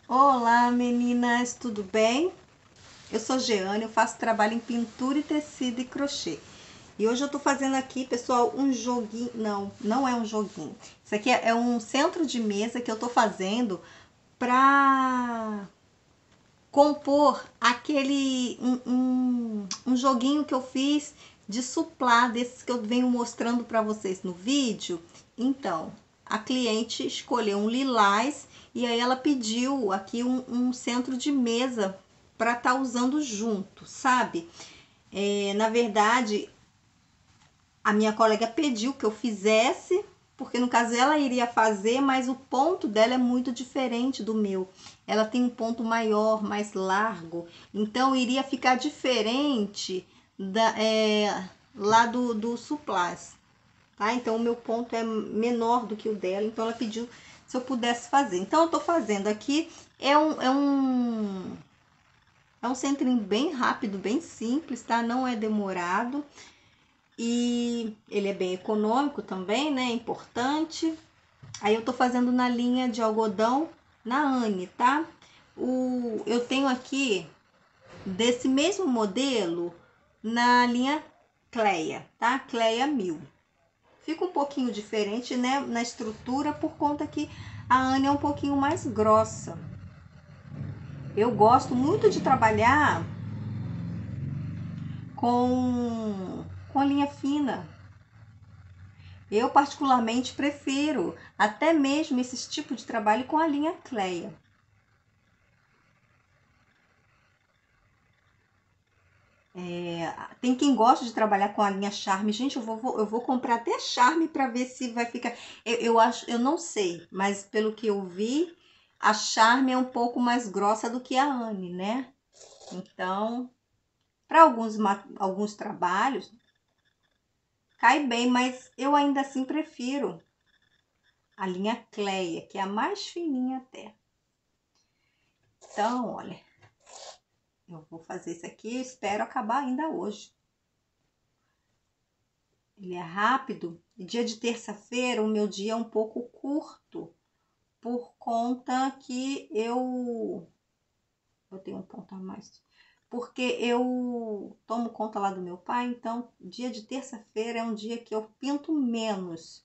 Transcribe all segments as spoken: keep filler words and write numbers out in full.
Olá, meninas, tudo bem? Eu sou Jeane, eu faço trabalho em pintura e tecido e crochê. E hoje eu tô fazendo aqui, pessoal, um joguinho. Não, não é um joguinho. Isso aqui é um centro de mesa que eu tô fazendo pra compor aquele um, um, um joguinho que eu fiz de suplá, desses que eu venho mostrando para vocês no vídeo. Então, a cliente escolheu um lilás e aí ela pediu aqui um, um centro de mesa para estar tá usando junto, sabe? É, na verdade, a minha colega pediu que eu fizesse, porque no caso ela iria fazer, mas o ponto dela é muito diferente do meu. Ela tem um ponto maior, mais largo, então iria ficar diferente da, é, lá do, do suplás, tá? Então o meu ponto é menor do que o dela, então ela pediu se eu pudesse fazer. Então eu tô fazendo aqui, é um, é um, é um centrinho bem rápido, bem simples, tá? Não é demorado. E ele é bem econômico também, né? Importante. Aí eu tô fazendo na linha de algodão na Anne, tá? O, eu tenho aqui desse mesmo modelo na linha Cleia, tá? Cleia mil. Fica um pouquinho diferente, né, na estrutura por conta que a Anne é um pouquinho mais grossa. Eu gosto muito de trabalhar com com linha fina. Eu particularmente prefiro até mesmo esse tipo de trabalho com a linha Cleia. É, tem quem gosta de trabalhar com a linha Charme. Gente, eu vou, eu vou comprar até Charme para ver se vai ficar. Eu, eu acho, eu não sei, mas pelo que eu vi, a Charme é um pouco mais grossa do que a Anne, né? Então, para alguns, alguns trabalhos, cai bem, mas eu ainda assim prefiro a linha Cleia, que é a mais fininha até. Então, olha, eu vou fazer isso aqui e espero acabar ainda hoje. Ele é rápido. E dia de terça-feira, o meu dia é um pouco curto, por conta que eu... Eu tenho um ponto a mais. Porque eu tomo conta lá do meu pai, então dia de terça-feira é um dia que eu pinto menos.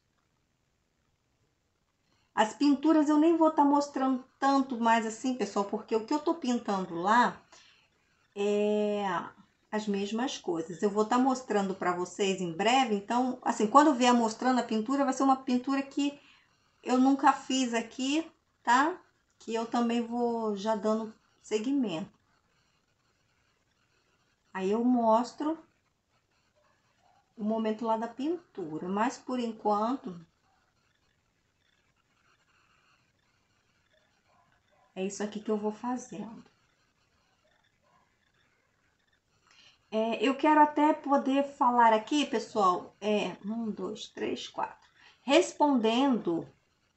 As pinturas eu nem vou estar tá mostrando tanto mais assim, pessoal, porque o que eu tô pintando lá é as mesmas coisas. Eu vou estar tá mostrando para vocês em breve, então, assim, quando eu vier mostrando a pintura, vai ser uma pintura que eu nunca fiz aqui, tá? Que eu também vou já dando seguimento. Aí eu mostro o momento lá da pintura, mas por enquanto é isso aqui que eu vou fazendo. É, eu quero até poder falar aqui, pessoal, é um, dois, três, quatro, respondendo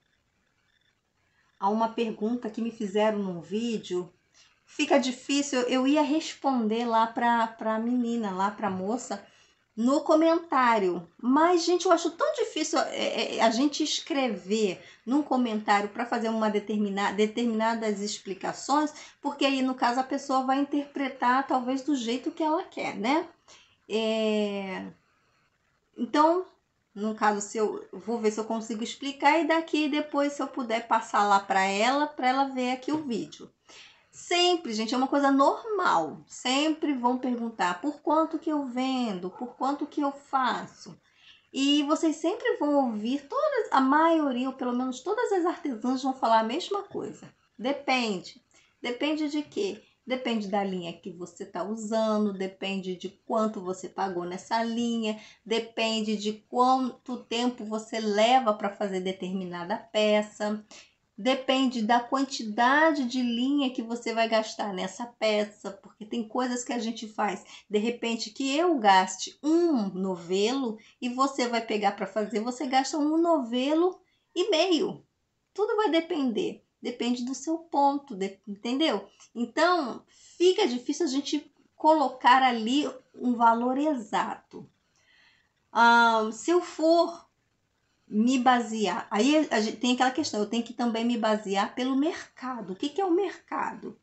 a uma pergunta que me fizeram num vídeo. Fica difícil, eu ia responder lá para a menina, lá para a moça, no comentário. Mas, gente, eu acho tão difícil é, é, a gente escrever num comentário para fazer uma determinada, determinadas explicações, porque aí, no caso, a pessoa vai interpretar talvez do jeito que ela quer, né? É... Então, no caso, se eu vou ver se eu consigo explicar e daqui depois, se eu puder passar lá para ela, para ela ver aqui o vídeo. Sempre, gente, é uma coisa normal. Sempre vão perguntar por quanto que eu vendo, por quanto que eu faço. E vocês sempre vão ouvir, todas, a maioria, ou pelo menos todas as artesãs vão falar a mesma coisa. Depende. Depende de quê? Depende da linha que você está usando, depende de quanto você pagou nessa linha, depende de quanto tempo você leva para fazer determinada peça. Depende da quantidade de linha que você vai gastar nessa peça, porque tem coisas que a gente faz, de repente, que eu gaste um novelo e você vai pegar para fazer, você gasta um novelo e meio. Tudo vai depender, depende do seu ponto, entendeu? Então, fica difícil a gente colocar ali um valor exato. Ah, se eu for me basear. Aí a gente tem aquela questão, eu tenho que também me basear pelo mercado. O que, que é o mercado?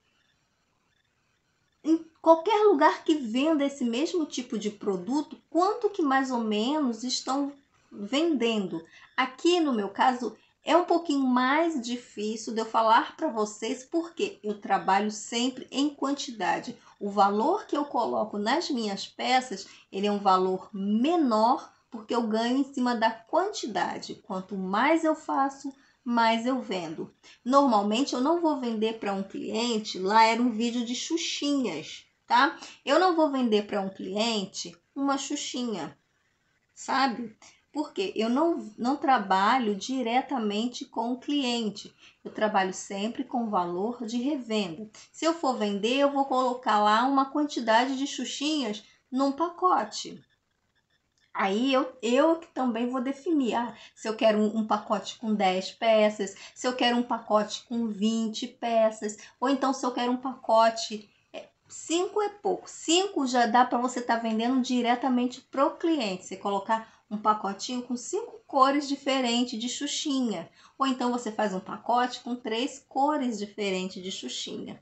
Em qualquer lugar que venda esse mesmo tipo de produto, quanto que mais ou menos estão vendendo? Aqui no meu caso é um pouquinho mais difícil de eu falar para vocês, porque eu trabalho sempre em quantidade. O valor que eu coloco nas minhas peças, ele é um valor menor, porque eu ganho em cima da quantidade. Quanto mais eu faço, mais eu vendo. Normalmente eu não vou vender para um cliente, lá era um vídeo de xuxinhas, tá? Eu não vou vender para um cliente uma xuxinha, sabe? Porque eu não, não trabalho diretamente com o cliente. Eu trabalho sempre com valor de revenda. Se eu for vender, eu vou colocar lá uma quantidade de xuxinhas num pacote. Aí eu, eu que também vou definir, ah, se eu quero um, um pacote com dez peças, se eu quero um pacote com vinte peças, ou então se eu quero um pacote, cinco é pouco, cinco já dá para você estar tá vendendo diretamente pro cliente, você colocar um pacotinho com cinco cores diferentes de xuxinha, ou então você faz um pacote com três cores diferentes de xuxinha.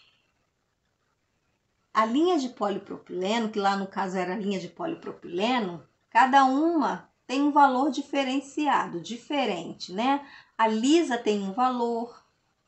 A linha de polipropileno, que lá no caso era a linha de polipropileno, cada uma tem um valor diferenciado, diferente, né? A lisa tem um valor,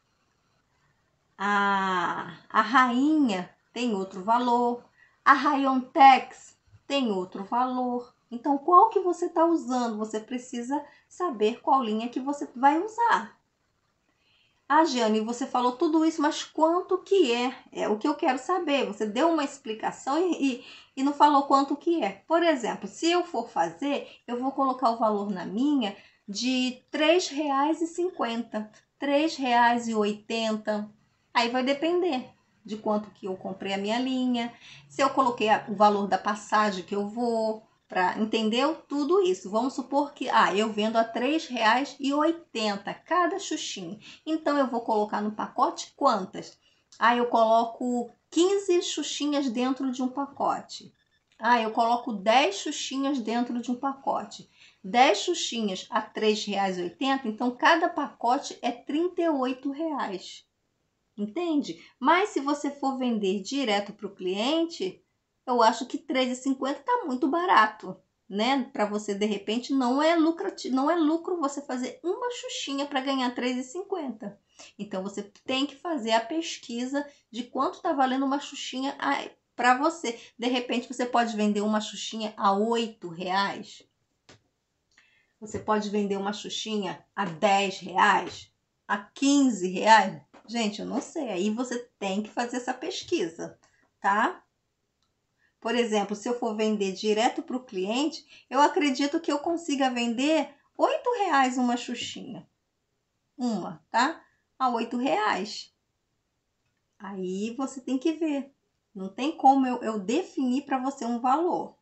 a, a rainha tem outro valor, a Rayon-Tex tem outro valor. Então, qual que você está usando? Você precisa saber qual linha que você vai usar. Ah, Giane, você falou tudo isso, mas quanto que é? É o que eu quero saber. Você deu uma explicação e, e, e não falou quanto que é. Por exemplo, se eu for fazer, eu vou colocar o valor na minha de três reais e cinquenta centavos, três reais e oitenta centavos. Aí vai depender de quanto que eu comprei a minha linha, se eu coloquei o valor da passagem que eu vou, para entendeu tudo isso. Vamos supor que ah, eu vendo a três reais e oitenta centavos cada xuxinha. Então eu vou colocar no pacote quantas? Ah, eu coloco quinze xuxinhas dentro de um pacote. Ah, eu coloco dez xuxinhas dentro de um pacote. dez xuxinhas a três reais e oitenta centavos, então cada pacote é trinta e oito reais. Entende? Mas se você for vender direto para o cliente, eu acho que três reais e cinquenta centavos está muito barato, né? Para você, de repente, não é lucrativo, não é lucro você fazer uma xuxinha para ganhar três reais e cinquenta centavos. Então, você tem que fazer a pesquisa de quanto está valendo uma xuxinha para você. De repente, você pode vender uma xuxinha a oito reais. Você pode vender uma xuxinha a dez reais, a quinze reais. Gente, eu não sei. Aí você tem que fazer essa pesquisa, tá? Por exemplo, se eu for vender direto para o cliente, eu acredito que eu consiga vender oito reais uma xuxinha. Uma, tá? A oito reais. Aí você tem que ver. Não tem como eu, eu definir para você um valor.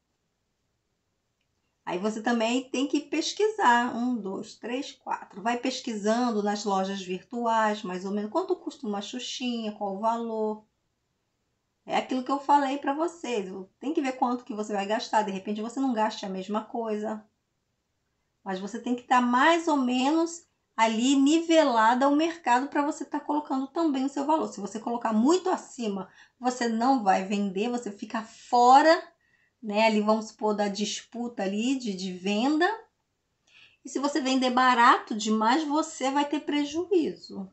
Aí você também tem que pesquisar. Um, dois, três, quatro. Vai pesquisando nas lojas virtuais, mais ou menos, quanto custa uma xuxinha, qual o valor. É aquilo que eu falei para vocês. Tem que ver quanto que você vai gastar. De repente você não gaste a mesma coisa. Mas você tem que estar mais ou menos ali nivelada ao mercado para você estar colocando também o seu valor. Se você colocar muito acima, você não vai vender, você fica fora, né? Ali vamos supor da disputa ali de, de venda. E se você vender barato demais, você vai ter prejuízo.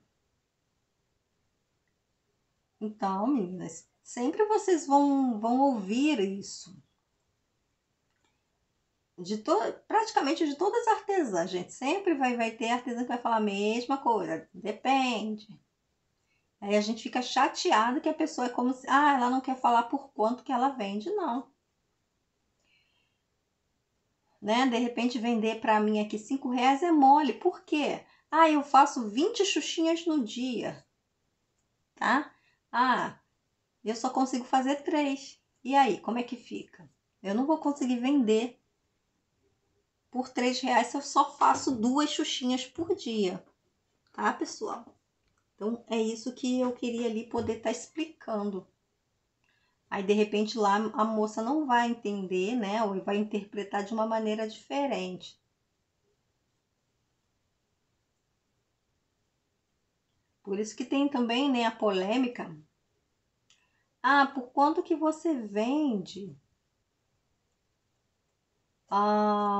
Então, meninas, sempre vocês vão, vão ouvir isso. De to, praticamente de todas as artesãs, gente. Sempre vai, vai ter artesã que vai falar a mesma coisa. Depende. Aí a gente fica chateado que a pessoa é como se... Ah, ela não quer falar por quanto que ela vende, não. Né? De repente vender para mim aqui cinco reais é mole. Por quê? Ah, eu faço vinte xuxinhas no dia. Tá? Ah, eu só consigo fazer três. E aí, como é que fica? Eu não vou conseguir vender por três reais se eu só faço duas xuxinhas por dia. Tá, pessoal? Então, é isso que eu queria ali poder estar explicando. Aí, de repente, lá a moça não vai entender, né? Ou vai interpretar de uma maneira diferente. Por isso que tem também, né, a polêmica. Ah, por quanto que você vende? Ah,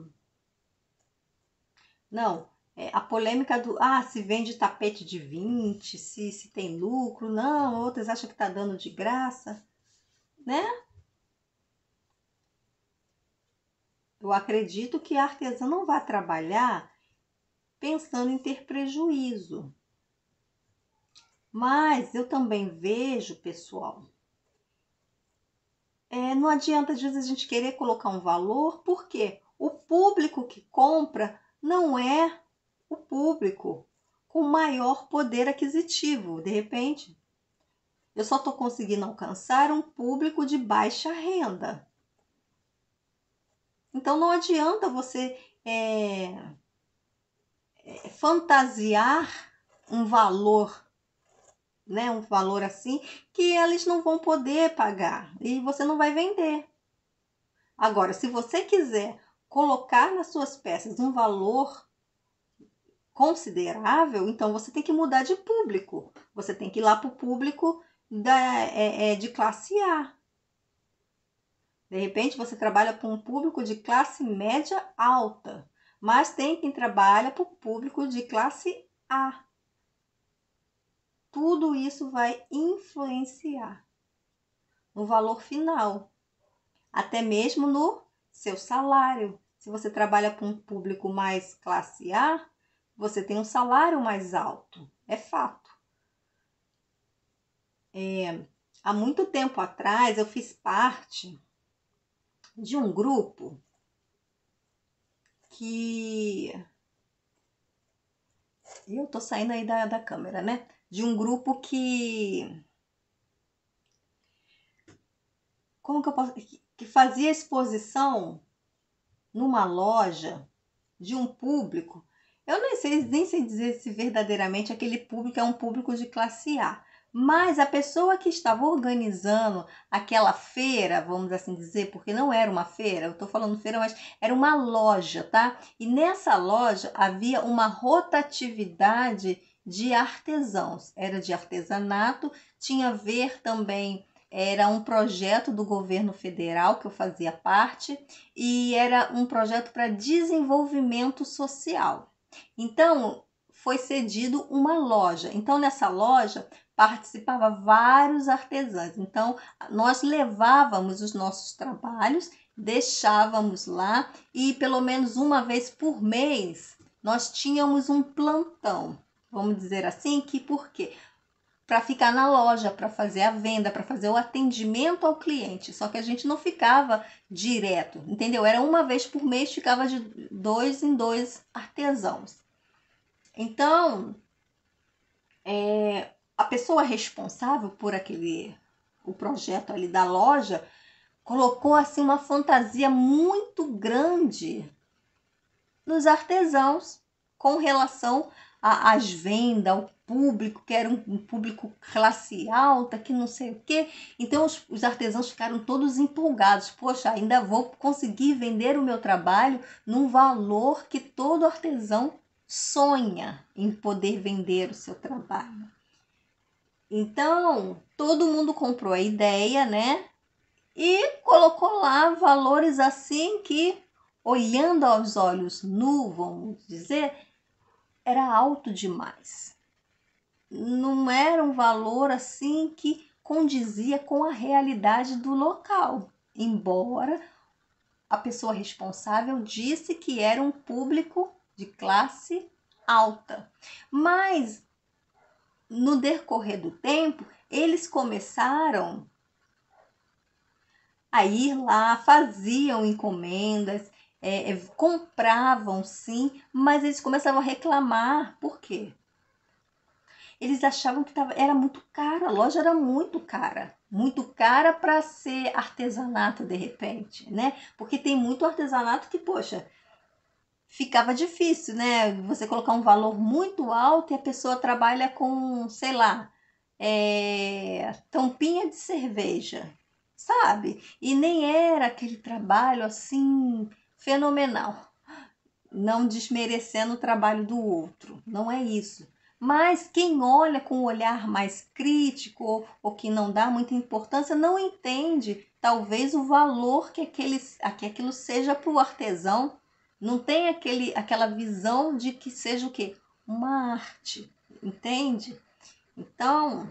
não, é, a polêmica do, ah, se vende tapete de vinte, se, se tem lucro, não, outras acham que tá dando de graça, né? Eu acredito que a artesã não vai trabalhar pensando em ter prejuízo. Mas eu também vejo, pessoal, é, não adianta às vezes a gente querer colocar um valor, porque o público que compra não é o público com maior poder aquisitivo. De repente, eu só estou conseguindo alcançar um público de baixa renda. Então não adianta você é, é, fantasiar um valor, né, um valor assim, que eles não vão poder pagar e você não vai vender. Agora, se você quiser colocar nas suas peças um valor considerável, então você tem que mudar de público. Você tem que ir lá para o público da, é, é, de classe A. De repente, você trabalha para um público de classe média alta, mas tem quem trabalha para o público de classe A. Tudo isso vai influenciar no valor final, até mesmo no seu salário. Se você trabalha para um público mais classe A, você tem um salário mais alto, é fato. É, há muito tempo atrás eu fiz parte de um grupo que... Eu tô saindo aí da, da câmera, né? De um grupo que... Como que eu posso... Que fazia exposição numa loja de um público. Eu nem sei, nem sei dizer se verdadeiramente aquele público é um público de classe A. Mas a pessoa que estava organizando aquela feira, vamos assim dizer, porque não era uma feira, eu estou falando feira, mas era uma loja, tá? E nessa loja havia uma rotatividade de artesãos. Era de artesanato, tinha a ver também, era um projeto do governo federal que eu fazia parte, e era um projeto para desenvolvimento social. Então, foi cedido uma loja. Então, nessa loja participava vários artesãos. Então, nós levávamos os nossos trabalhos, deixávamos lá e pelo menos uma vez por mês nós tínhamos um plantão. Vamos dizer assim, que por quê? Para ficar na loja, para fazer a venda, para fazer o atendimento ao cliente. Só que a gente não ficava direto, entendeu? Era uma vez por mês, ficava de dois em dois artesãos. Então, é, a pessoa responsável por aquele, o projeto ali da loja, colocou assim uma fantasia muito grande nos artesãos com relação às vendas, ao público, que era um, um público classe alta, que não sei o quê. Então os, os artesãos ficaram todos empolgados. Poxa, ainda vou conseguir vender o meu trabalho num valor que todo artesão sonha em poder vender o seu trabalho. Então, todo mundo comprou a ideia, né? E colocou lá valores assim que, olhando aos olhos nu, vamos dizer, era alto demais. Não era um valor assim que condizia com a realidade do local, embora a pessoa responsável disse que era um público de classe alta. Mas no decorrer do tempo, eles começaram a ir lá, faziam encomendas, é, compravam sim, mas eles começavam a reclamar. Por quê? Eles achavam que tava, era muito cara, a loja era muito cara. Muito cara para ser artesanato de repente, né? Porque tem muito artesanato que, poxa, ficava difícil, né? Você colocar um valor muito alto e a pessoa trabalha com, sei lá, é, tampinha de cerveja, sabe? E nem era aquele trabalho assim fenomenal. Não desmerecendo o trabalho do outro, não é isso. Mas quem olha com um olhar mais crítico ou, ou que não dá muita importância, não entende talvez o valor que, aquele, que aquilo seja para o artesão. Não tem aquele, aquela visão de que seja o quê? Uma arte, entende? Então,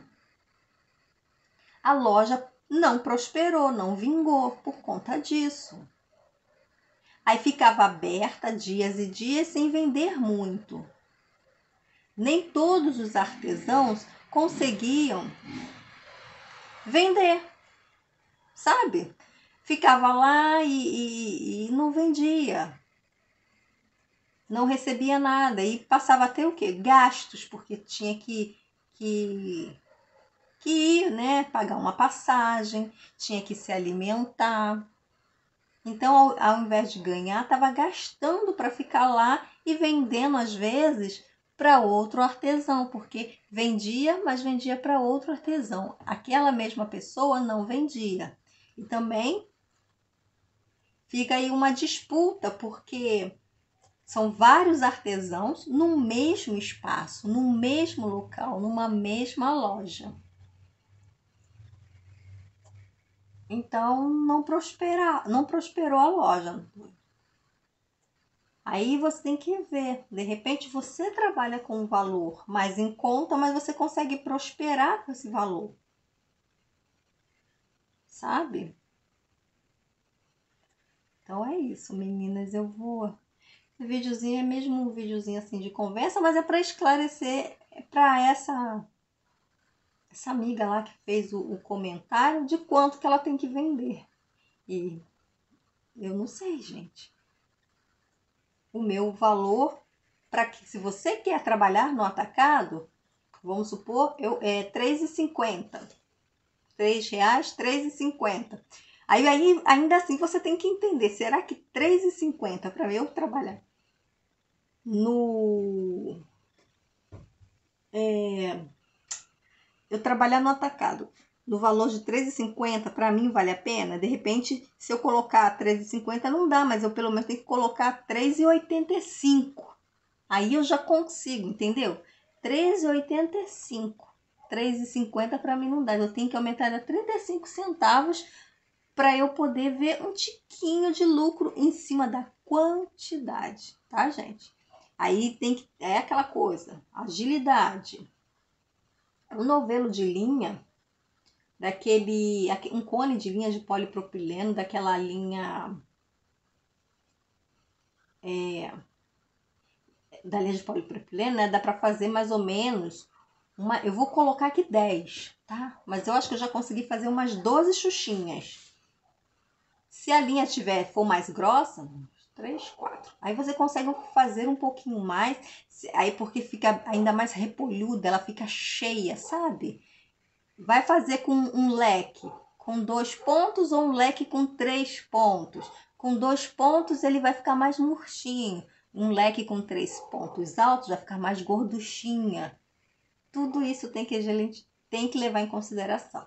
a loja não prosperou, não vingou por conta disso. Aí ficava aberta dias e dias sem vender muito. Nem todos os artesãos conseguiam vender, sabe? Ficava lá e, e, e não vendia, não recebia nada e passava a ter o quê? Gastos, porque tinha que, que, que ir, né? Pagar uma passagem, tinha que se alimentar. Então, ao, ao invés de ganhar, estava gastando para ficar lá e vendendo, às vezes, para outro artesão, porque vendia, mas vendia para outro artesão. Aquela mesma pessoa não vendia. E também fica aí uma disputa, porque são vários artesãos no mesmo espaço, no mesmo local, numa mesma loja. Então, não, prospera, não prosperou a loja. Aí você tem que ver, de repente você trabalha com um valor mais em conta, mas você consegue prosperar com esse valor, sabe? Então é isso, meninas, eu vou... Esse videozinho é mesmo um videozinho assim de conversa, mas é para esclarecer para essa, essa amiga lá que fez o, o comentário de quanto que ela tem que vender. E eu não sei, gente. O meu valor, para que se você quer trabalhar no atacado, vamos supor, eu, é três reais e cinquenta centavos. três reais, três reais e cinquenta centavos. Aí, aí, ainda assim, você tem que entender, será que três reais e cinquenta centavos para eu trabalhar no... É, eu trabalhar no atacado, no valor de três reais e cinquenta centavos, para mim vale a pena? De repente, se eu colocar três reais e cinquenta centavos, não dá, mas eu pelo menos tenho que colocar três reais e oitenta e cinco centavos. Aí eu já consigo, entendeu? três reais e oitenta e cinco centavos. três reais e cinquenta centavos para mim não dá. Eu tenho que aumentar a trinta e cinco centavos para eu poder ver um tiquinho de lucro em cima da quantidade, tá, gente? Aí tem que... É aquela coisa, agilidade. Um novelo de linha, daquele... Um cone de linha de polipropileno, daquela linha... É, da linha de polipropileno, né? Dá para fazer mais ou menos uma, eu vou colocar aqui dez, tá? Mas eu acho que eu já consegui fazer umas doze xuxinhas. Se a linha tiver for mais grossa, três, quatro. Aí você consegue fazer um pouquinho mais, aí porque fica ainda mais repolhuda, ela fica cheia, sabe? Vai fazer com um leque com dois pontos ou um leque com três pontos. Com dois pontos ele vai ficar mais murchinho. Um leque com três pontos altos vai ficar mais gorduchinha. Tudo isso tem que a gente tem que levar em consideração.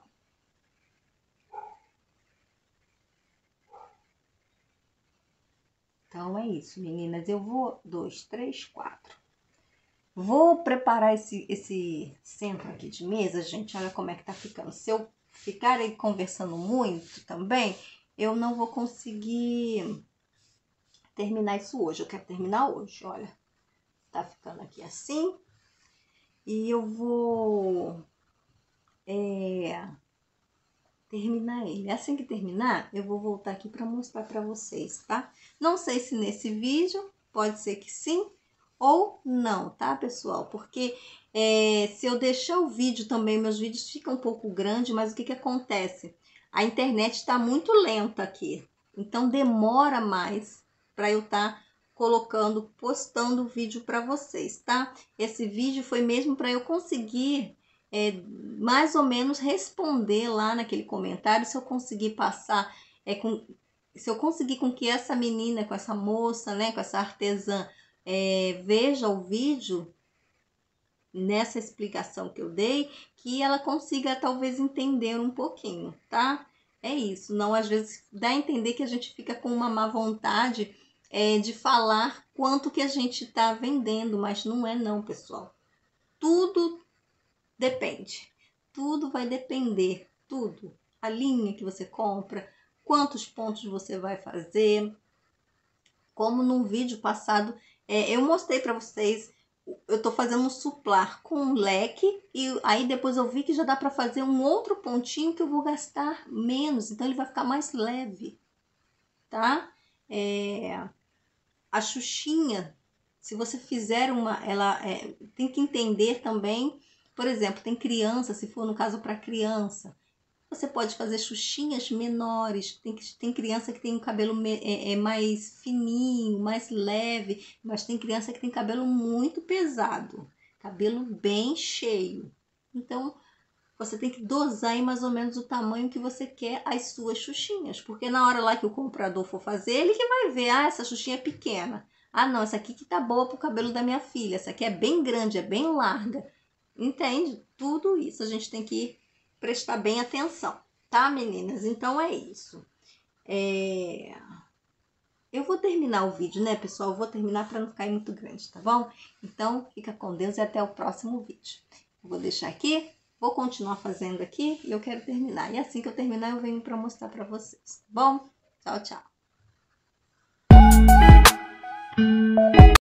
Então é isso, meninas. Eu vou dois, três, quatro. Vou preparar esse, esse centro aqui de mesa, gente. Olha como é que tá ficando. Se eu ficar aí conversando muito também, eu não vou conseguir terminar isso hoje. Eu quero terminar hoje, olha. Tá ficando aqui assim. E eu vou é, terminar ele. Assim que terminar, eu vou voltar aqui para mostrar para vocês, tá? Não sei se nesse vídeo, pode ser que sim ou não, tá, pessoal? Porque é, se eu deixar o vídeo também, meus vídeos ficam um pouco grandes, mas o que que acontece? A internet está muito lenta aqui, então demora mais para eu estar tá colocando, postando o vídeo para vocês, tá? Esse vídeo foi mesmo para eu conseguir é, mais ou menos responder lá naquele comentário, se eu conseguir passar, é, com, se eu conseguir com que essa menina, com essa moça, né, com essa artesã, é, veja o vídeo nessa explicação que eu dei, que ela consiga talvez entender um pouquinho, tá? É isso, não às vezes dá a entender que a gente fica com uma má vontade é, de falar quanto que a gente tá vendendo, mas não é não, pessoal. tudo depende. Tudo vai depender, tudo. A linha que você compra, quantos pontos você vai fazer. Como num vídeo passado, é, eu mostrei para vocês, eu tô fazendo um suplar com um leque e aí depois eu vi que já dá para fazer um outro pontinho que eu vou gastar menos, então ele vai ficar mais leve, tá? É, a xuxinha, se você fizer uma, ela é, tem que entender também, por exemplo, tem criança, se for no caso para criança, você pode fazer xuxinhas menores. Tem, tem criança que tem um cabelo me, é, é mais fininho, mais leve, mas tem criança que tem cabelo muito pesado, cabelo bem cheio. Então, você tem que dosar aí mais ou menos o tamanho que você quer as suas xuxinhas, porque na hora lá que o comprador for fazer, ele que vai ver, ah, essa xuxinha é pequena. Ah, não, essa aqui que tá boa pro cabelo da minha filha, essa aqui é bem grande, é bem larga. Entende? Tudo isso a gente tem que prestar bem atenção, tá, meninas? Então é isso. É... Eu vou terminar o vídeo, né, pessoal? Eu vou terminar para não ficar muito grande, tá bom? Então, fica com Deus e até o próximo vídeo. Eu vou deixar aqui, vou continuar fazendo aqui e eu quero terminar. E assim que eu terminar, eu venho para mostrar para vocês, tá bom? Tchau, tchau.